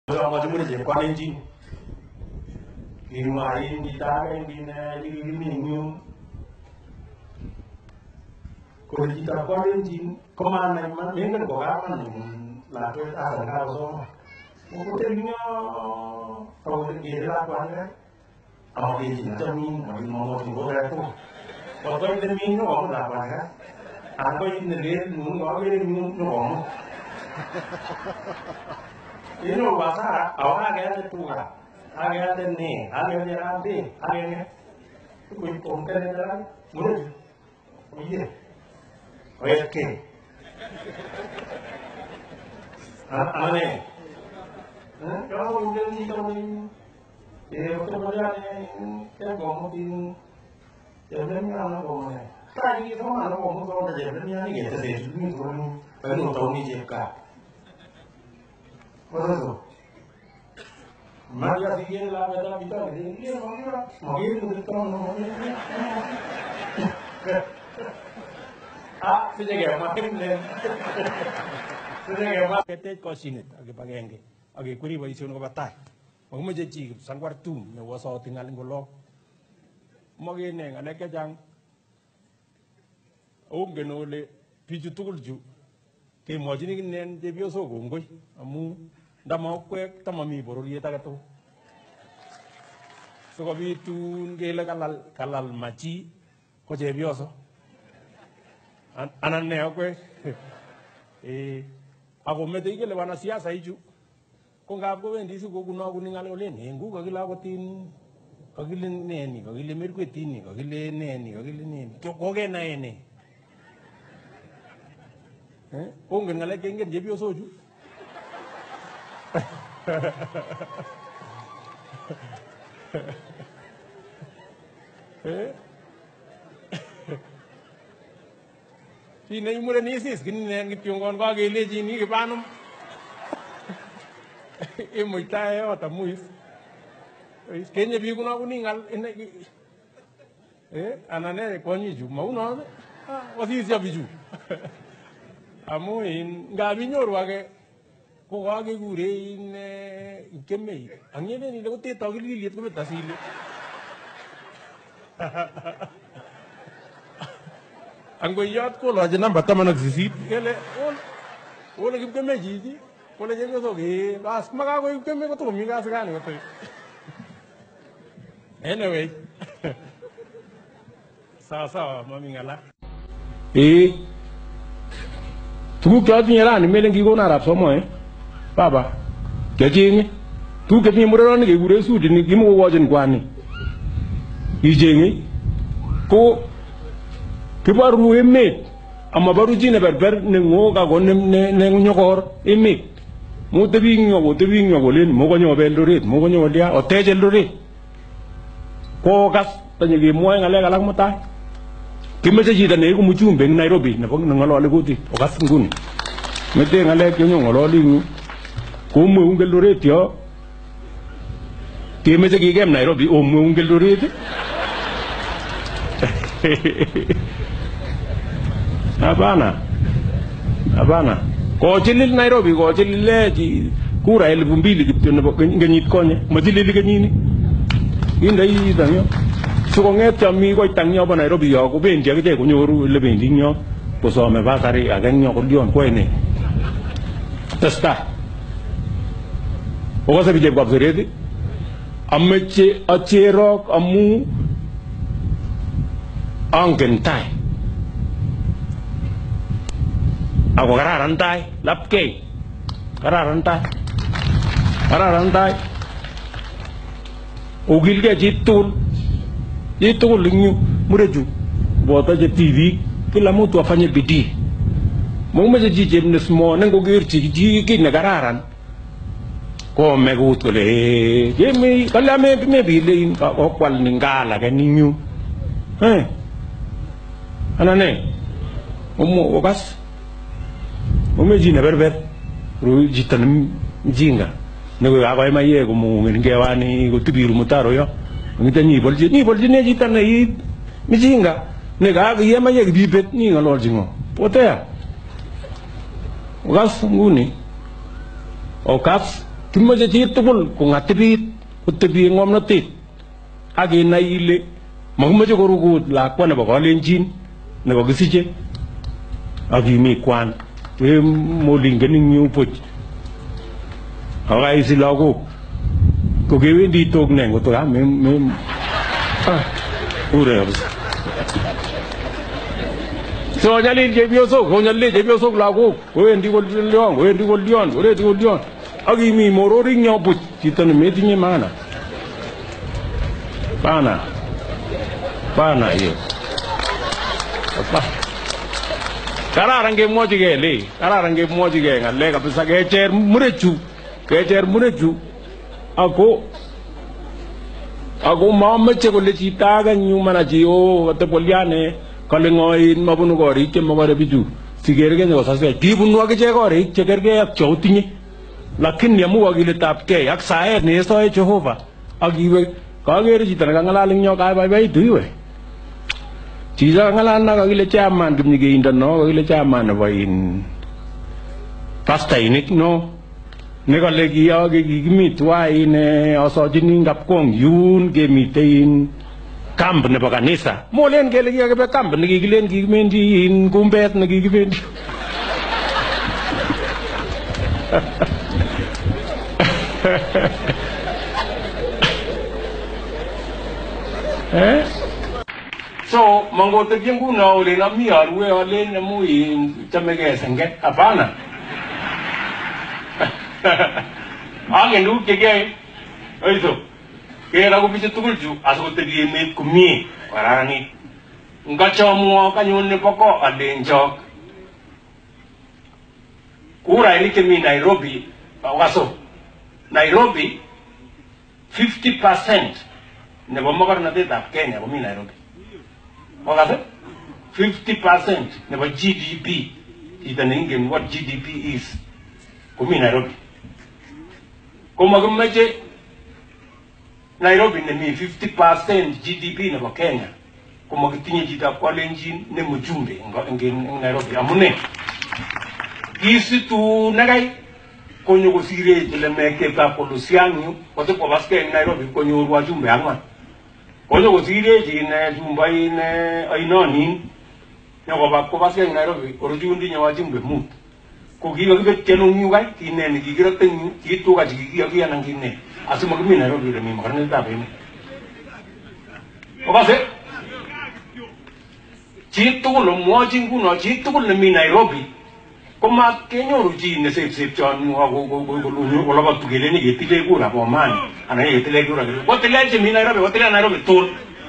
Sama cuma je Kalenjins. Kimain kita kan di minggu. Kalau kita Kalenjins kemana mana mungkin kau kapan lalu asal kau semua. Mungkinnya kalau kita lakukan kan, awak ini jamin, mau tunggu berapa? Kalau kita minggu awak lakukan kan, aku ini real minggu awak ini minggu awak. Ini bahasa awak agak tua, agak ni, agak rapi, agak kuih pongker ni dalam mulut, iya, oke, apa ni? Kalau mungkin ni kalau ni, waktu kerja ni, kan kamu tin, jadi ni anak kamu ni, tadi semua anak kamu kalau dah jadi ni kita sendiri ni turun, baru tahu ni jepka. Betul. Maria sihir lah kita kita ini mungkin betul mungkin. Sejak makin ni. Sejak makin kita kosinit, agak pakai yang ke, agak kuri bagi siapa nak batai. Mungkin menjadi sangguar tu, ni wasa tinggal ngolok. Mungkin ni, anak kejang. Genole piju tu. Ke macam ni dia biasa gongoi, amu. Dah mau kuek tamami baru dia tak tahu. So kami tu gila kalal maci, kau jadi biasa. Anak ni aku aku mesti gila mana siasa itu. Kau ngap kau ni disu kau guna guna ngal oleh ni, kau gila kau tin, kau gila ni, kau gila merku tin, kau gila ni, kau gila ni, kau kena ni. Kau ngal kenggan jadi biasa tu. Sini umur ni sih, kini ni tiongkon kau gile jini ke panum, muita ya, atau muis, Kenya biar guna guni ngal, ini, anaknya kau ni ju, mau nak, masih siapa ju, amu in, nggak binyor wae. Kau agak gure ini kemei, angin ni lagu teh tahu gili lihat kau betul sih. Anggo iat kau lah jenam batam anak sisi, kele, oh lagi kemei jadi, kau lagi kau tu ke, as maga kau kemei kau tu migas kan kau tu. Anyway, sawa mami ngalah. Tu kau ni ni meleng kau narap semua Papa, jadi tu kita ni murah ni guru esu jadi kimu wajan kuani. Ijengi, ko kebaru emet, ama baru jina berber nengo kago nengo nyokor emet. Mau tapi nyogo len, mau kau nyogo beldorit, mau kau nyogo dia, ote jeldorit. Ko kas tanya kimu yang alek alak mata. Kimu jadi ni aku muncul beng Nairobi, nampak nengalok leguti, okas nguni. Mete ngalek kau nyogo lingu. Kamu unggal doret ya, kami jadi game Nairobi, unggal doret. Apa na? Kau celil Nairobi, kau celil lagi, kura el bumbili gitu, nampak ganit konya, masih lili gani ni. Ini dah ya. Sekarang kami kau tanya apa Nairobi ya, kau benci aja, kau nyoru lebih tinggi, kau sama pasari, agaknya kau dion kau ini. Testa. Oka sabi jeb gab seredi, amece acerok amu angkentai, aku kararantai, lapke, kararantai, ogil ke jitul lingu mureju, buat aja TV, kita mau tu apanya bidi, mau macam jijim nesmo, nengko gerci jiki negararan. Kau megut kole, jemi kalau me bilin kau kual ninggala kan ninyu, anane, okas, jina berber, ru jitan jinga, nego apa yang maye, kamu ngewani, kau tibiru mutaro ya, kita ni boleh ni jitan ni jinga, nego apa yang maye bibet ni ngalor jingo, pote ya, okas nguni, okas kimache chi tugul kongatibit kotebi ngomnotet ak inai ile makimache korukut lakwa nebo Kalenjin nebo kisiche ak imi kwan molingen ing yu puch akaisi lagok kokewendi tok ne ngoto ure so nyalil chepyosok lagok kowendi kolyon ak imi mororing nyo puch chito nemetinye maana bana hiyo kararan kemwochigei ng'alek kabisa kecher murechu ako mameche kole chito age nyumana chi katepoliane kale ngoin mabunu korik chemokore bichu sikergei nyokosasgei kibunu akichek korik chekergei ak cheutinye lakini amu kakiletabgei ak saet neestoe Jehova ak iwe kakere chito nekang'alal ing nyo kabaibaitu iwe chicho kang'alal na kakile chairman kimnyikeindo no kakile chairman nebo pastainik no nekale kikimi tuwai asochini Kapkong yun kemite camp nebo kanisa molen kele kikakibe camp nekikilen kikibendi kumbet nekikibendi so mangotebye nguno olen ami arue olen amu chamegei senget hapana angen tuguk chekiyoe oiso kera ko bichu tugul chu asikotebi emet komie kararanit ngachomwok anyun nebo ko alenjok kurainik chemi Nairobi okaso Nairobi 50% nebo mokornotetab Kenya komi Nairobi okase 50% nebo GDP chito neingen what GDP is komi Nairobi komakimeche Nairobi nemi 50% GDP nebo Kenya komakitinye chitab Kalenjin ne mjumbe eng Nairobi amune kisitu nakai konyo kosire ile meketab Kolosianyu kote kwa baske eng Nairobi konyo wajumbe angwan konyo kosire jine jumba ine ainoni nyoko kwa baske eng Nairobi orujundi nya wajumbe mut kokiyo kibet kenong nyugai kinene kikirate nyu kituka chikiyo kiyana ngine asimo kimi Nairobi le mimi karne tabe obase chitukul omwochi nguno chitukul nemi Nairobi koma kenyoru chi ne sep chon wala batugele ni getile kura kwa mani ana getile kura kotile che mi Nairobi kotile Nairobi tul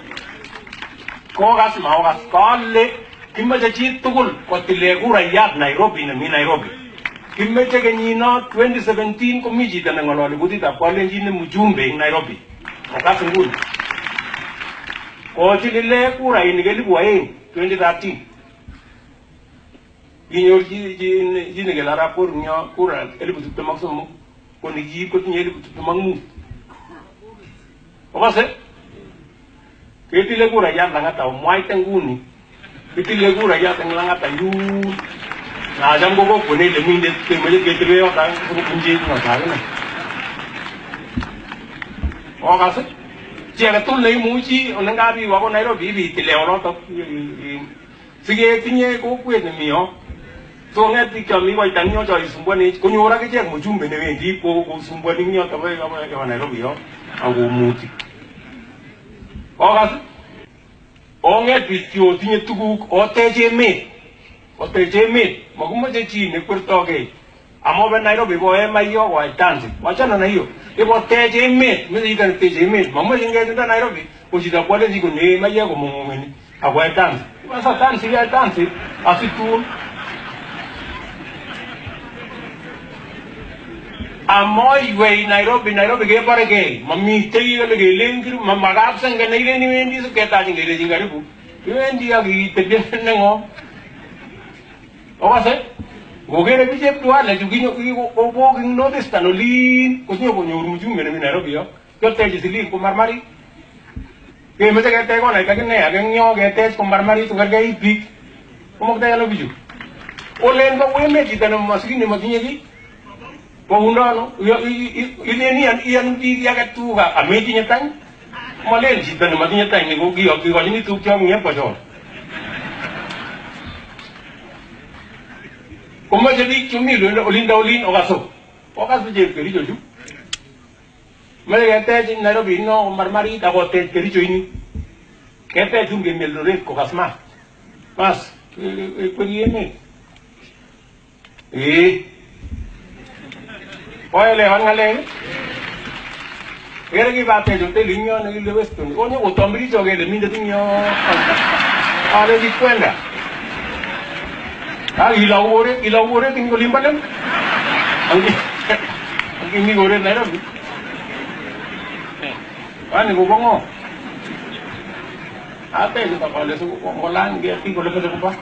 ko gas ma gas kalle kimache chitukul kotile kura yat Nairobi nemi Nairobi kimeche kenyino 2017 komi chito neng'ololi kutitab Kalenjin ne mjumbe eng Nairobi okase nguni kochilile kura ini kelibu 2013 kinyor chi nekela rapor nyo kura 2023 koni kiib kotinye 2025 okase ketile kura yat Lang'ata omwaite nguni ketile kura yat eng Lang'ata yun na jam go kone le minde te meje ketile yo ta ko kunje no ta ne okase jere tul le muji onanga bi wa ko Nairobi bi tile oro to sige tinye ko kwet ne miyo so ngati kami wa tanyo jo isumbwani kunyora ke je mujumbe ne wendi ko usumbwani nyo to ba ga Nairobi yo ago muti okase onget bitio tinye tuguk oteje me makumache chi ne kwertoge amobe Nairobi bo ema yo wa tanzi wachana na hiyo ibo teje me mimi ikan teje me mama inge nda Nairobi ujida kwale ziko ne ma yego mumweni agwa tanzi basa tanzi ya tanzi asitu amoy we Nairobi ge parege mami tei le ge lengir mamagap sange ne ni wendi so keta jinge jingaribu wendi agi tebye nengo okase gogere bije ptua la juginyo ko bogin notice tanolin ko nyo mjumbe ne Nairobi yo teje silin ko marmari ke mete ke te ko na ka ne aga nyo ge te ko marmari to garga ipi ko mo ta yalo biju olen ko we me jitano maskin ne makinye gi Pengundano, ini yang dia tuga, ameti nyatanya, malah jika ni mati nyatanya ni gogi ni tu kau ni apa jauh. Kau jadi cumi lu, olin okaso je kiri joju. Mereka kata Nairobi no marmari tak hotel kiri joju ini. Kata cumi melore kokasma, mas, pergi ni. Oye, le van a leer. Era que va a tener usted niño en el oeste. Coño, o tombrito que le minde niño. Ahora di cuenta. Ah, y la ore tengo limpalen. Aquí mi ore no era. Ah, ni gobongo. Ah, te yo para le subo con volan que aquí con le puedo ocupar.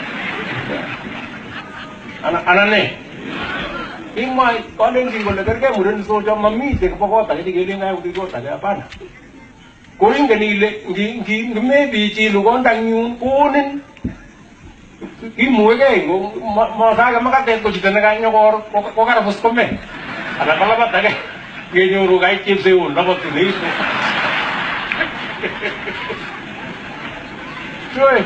Ana Imai, Kalenjins boleh kerja murid soja mami dek pokok tadi digeling ayah udah tadi apa? Koin gini maybe cilu gondang nyun konin. Imu ege, masa agak makan teh tujuh tenaga nyokor, kok ada bos kome. Ada kalau apa tadi? Gini nyuruh gay chip seun, dapat ini. Cuy,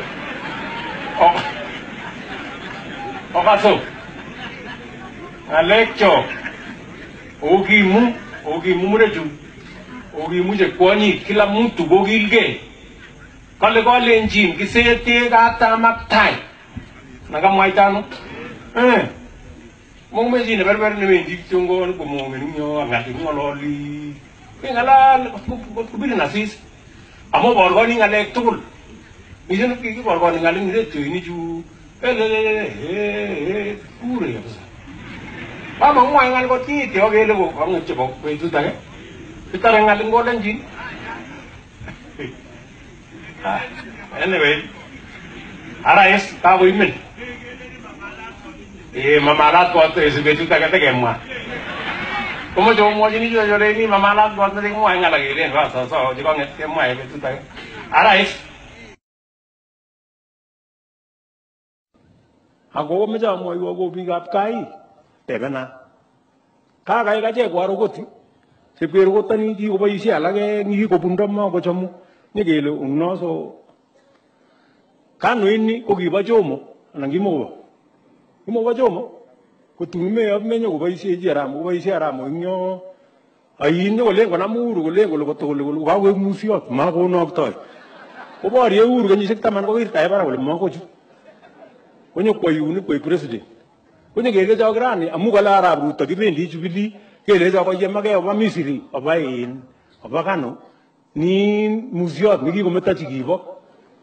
kaso. Alekcho, ogi mureju, ogi muje kwani kila mtu bogilge. Kale Kalenjin kisete kata maktai, naga maitano. Mong meji ne berber ne meji chungo ko mong ne nyo ngati ngololi. Ngala kubili nasis. Amo borgoni ngale tukul. Mijen ki borgoni ngale ngire tu ini ju. Kure ya basa. Mama ngomong ngal ko ti oke le ko ang chebok ko itu tane. Kita ngal ngolen jin. Anyway. Arais ta bo imen. Mamalat ko to ese betu ta kata gemma. Como yo mo jini yo le ni mamalat ko to mo ngal lagi le ba so jo ko nget gemma e betu ta. Arais. Ako mo ja mo go bigap kai. Tebena, kagai kaje kuaru koti, sepiru kota ni di kubai isi alage ni kopundam mau kocamu, ni gelo unno so, kanu ini kogi bajomo, nangi mo bajomo, kutume ab menyo kubai isi aramu inyo, ayinyo kolen kona muru kolen kolo kawe musiot, mako nok toy, kubari uru kanyi sekta man ko irta ebara kolo mako ju, konyo koyu ni koy president. Kwenye gele za grani amugala Arab Ruto kibendi chubili gele za kwa yemage wa Misiri obain obakano ni muziot nigi kometa chigibo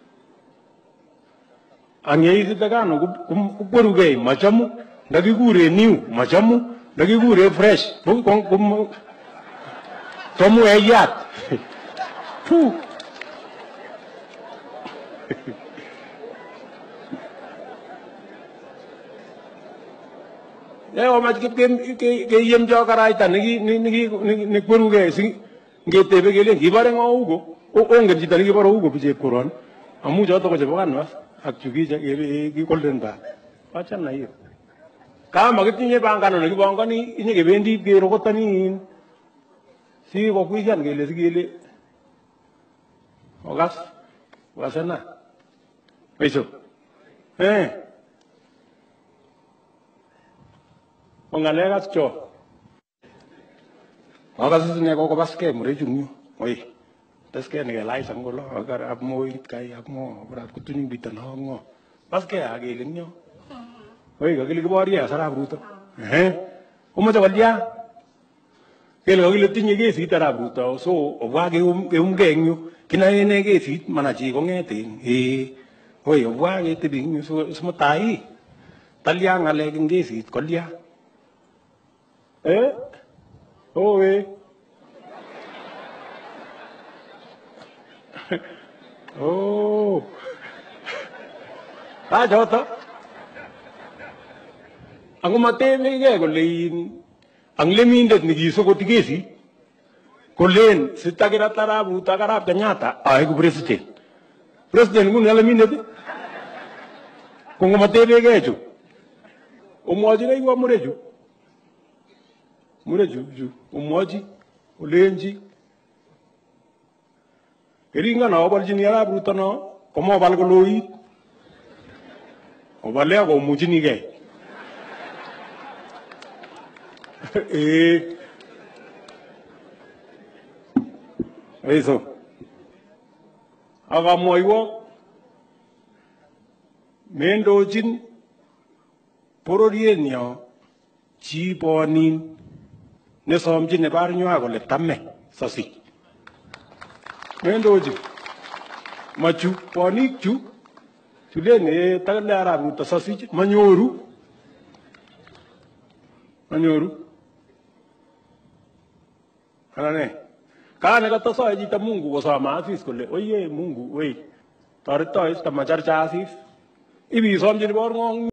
angei zitagano kuporuge machamu ndagigure new machamu ndagigure fresh tomu eyat fu o mat ke yem jo karai ta ni kuru ge sing ngete be gele gibare ngaugo o ngen jita ni gibare ugo bije koron amu jo to ko jebo kan was ak chugi ja ge golden ba pachan na yo ka magiti nye bangano ni bongo ni ni ge bendi ge rogotani si ko kuijan gele si gele ogas wasana peso Ongalegas cho. Ogas ne ko baske mure junyo. Oi. Baske ne lai sangolo agar ab moi kai ab mo berat kutuning bitan hongo. Baske age lenyo. Oi gagili bori ya sara bruto. Umo to walia. Kelo gagili tinye ge si tara bruto so wage genyu kina ne ge si manachi ko ngete. Oi wage te binyu so smatai. Talia ngale ge si kolia. Oh, oh. Ah, jauh. Aku mati ni ke kolin. Ang lemindet ni giso ko tigesi. Kolin, sita kira tarabu, takarap kanyata. Ay ko president. President ko ngalemindet. Kung mati ni ke ju. Umo aja ni ko amureju. mure ju umwochi ulenji keringa no obolchini arap Ruto no komobal koloit obale komuchinigei eso akamwoiwo mendochin bororienyo chi bonin nesomchin nebarnywa kole tame sosich mendochin machu bonik chu chulene takale arap Ruto sosich manyoru anane kane katasoe chito Mungu kosoma asis kole oye Mungu wei toreto ista macharcha asis ibisomchini borng'ong